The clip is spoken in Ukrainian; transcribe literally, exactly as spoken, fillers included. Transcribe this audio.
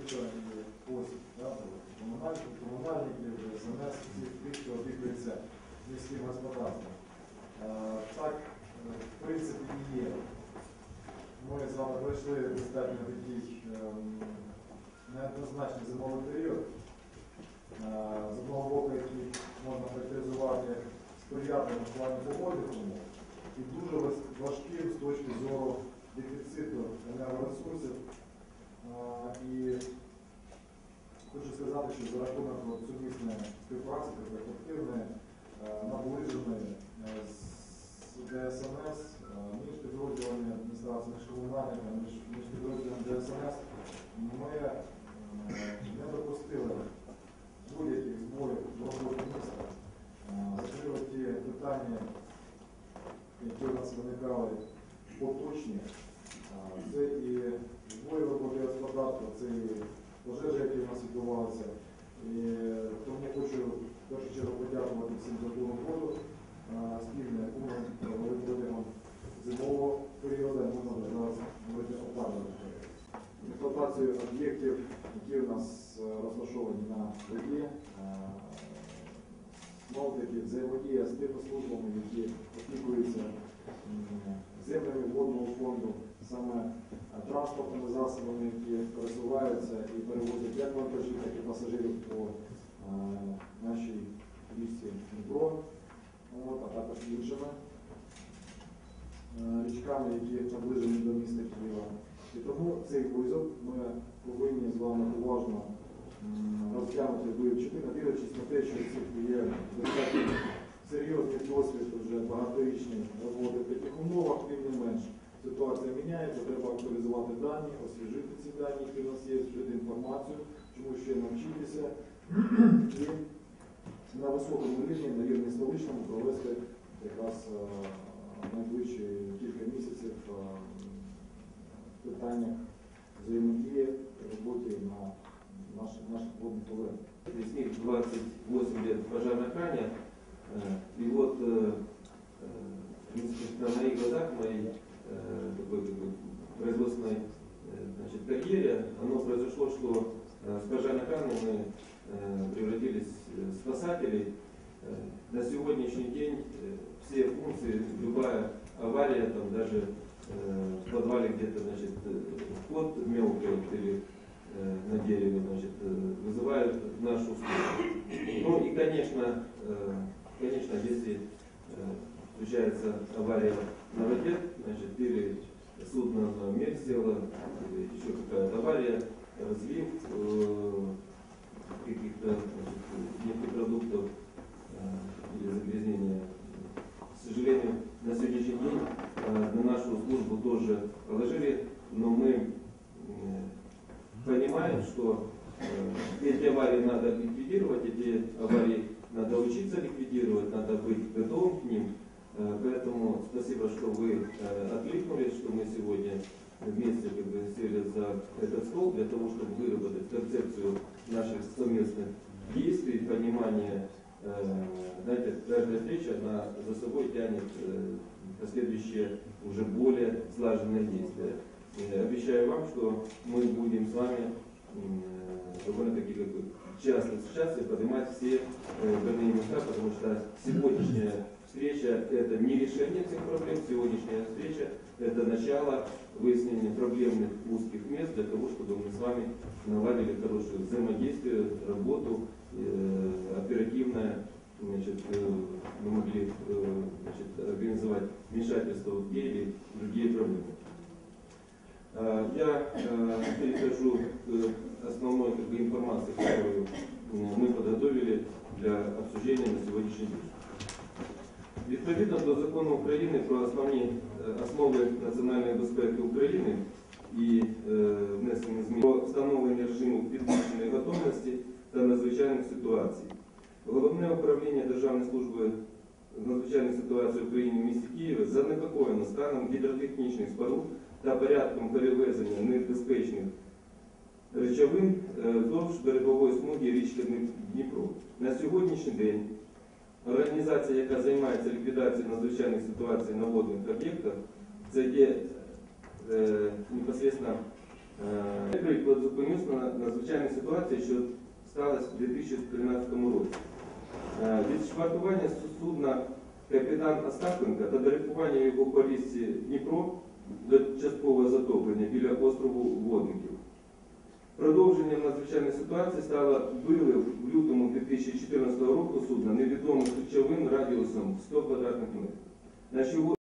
закрита спосіб. Комунальників, СМС, всіх тих, хто опікується міським господарством. Так, в принципі, і є. Ми з вами пройшли достатньо такий неоднозначний зимовий період. З одного боку, який можна характеризувати сприятливим в плані погодних умов, і дуже важким з точки зору дефіциту енергоресурсів. І хочу сказати, що за рахунок сумісної співпраці, ефективної, наближеної з ДСНС, між підрозділами адміністрації, між комунальниками, між підрозділами ДСНС, ми не допустили будь-яких збоїв в роботі міста. Закрили ті питання, які у нас виникали поточні. Це і збої в роботі господарства, це і пожежі, які у нас відбувалися. І тому хочу в першу чергу подякувати всім за ту роботу спільну, яку ми провели протягом зимового періоду, можна зараз говорити опалювального періоду. Експлуатацію об'єктів, які у нас розташовані на воді, знову таки взаємодія з тими службами, які опікуються землями водного фонду, саме транспортними засобами, які пересуваються і перевозять як вантажів, так і пасажирів по нашій річці Дніпро, а також іншими річками, які наближені до міста Києва. І тому цей визов ми повинні з вами уважно розглянути, вивчити, надивлячись на те, що це є достатньо серйозний досвід, вже багаторічний роботи в таких умовах, тим не менш. Ситуація міняється, треба актуалізувати дані, освіжити ці дані, які в нас є, вжити інформацію, чому ще навчитися і на високому рівні, на рівні столичному, провести якраз найближчі кілька місяців в питаннях взаємодії роботи на наших, наших водных поверхнях. Из них двадцать восемь лет в пожарной охране. И вот на моих глазах, в моей такой, такой производственной значит, карьере, оно произошло, что с пожарной охраны мы превратились в спасателей. На сегодняшний день все функции, любая авария, там даже в подвале где-то, значит, кот мелкий или на дереве, значит, вызывают нашу службу. Ну и, конечно, конечно, если случается авария на воде, значит, или судно на мель село, или еще какая-то авария, разлив каких-то нефтепродуктов или загрязнения. К сожалению, на сегодняшний день на нашу службу тоже положили, но мы понимаем, что эти аварии надо ликвидировать, эти аварии надо учиться ликвидировать, надо быть готовым к ним. Поэтому спасибо, что вы откликнулись, что мы сегодня вместе как бы, сели за этот стол для того, чтобы выработать концепцию наших совместных действий, понимание. Знаете, каждая встреча она за собой тянет последующие уже более слаженные действия. Обещаю вам, что мы будем с вами довольно-таки как бы, часто сейчас поднимать все больные места, потому что сегодняшняя встреча это не решение всех проблем, сегодняшняя встреча это начало выяснения проблемных узких мест для того, чтобы мы с вами наладили хорошее взаимодействие, работу, оперативное, значит, мы могли значит, организовать вмешательство в те или другие проблемы. Я перехожу к основной как бы, информации, которую мы подготовили для обсуждения на сегодняшний день. Відповідно до закону України про основні основи національної безпеки України і внесені зміни про встановлення режиму підвищеної готовності та надзвичайних ситуацій. Головне управління Державної служби з надзвичайних ситуацій в Україні в місті Києві занепокоєно станом гідротехнічних споруд та порядком перевезення небезпечних речовин вздовж берегової смуги річки Дніпро. На сьогоднішній день організація, яка займається ліквідацією надзвичайних ситуацій на водних об'єктах, це є е, непосредственно Е, Приклад зупинюсь на надзвичайній ситуації, що сталося у дві тисячі тринадцятому році. Е, Від швартування судна капітан Остапенко та дрейфування його по річці Дніпро до часткового затоплення біля острову Водників. Продовженням надзвичайної ситуації стало вилив в лютому дві тисячі чотирнадцятого року судна невідомих речовин радіусом сто квадратних метрів. На що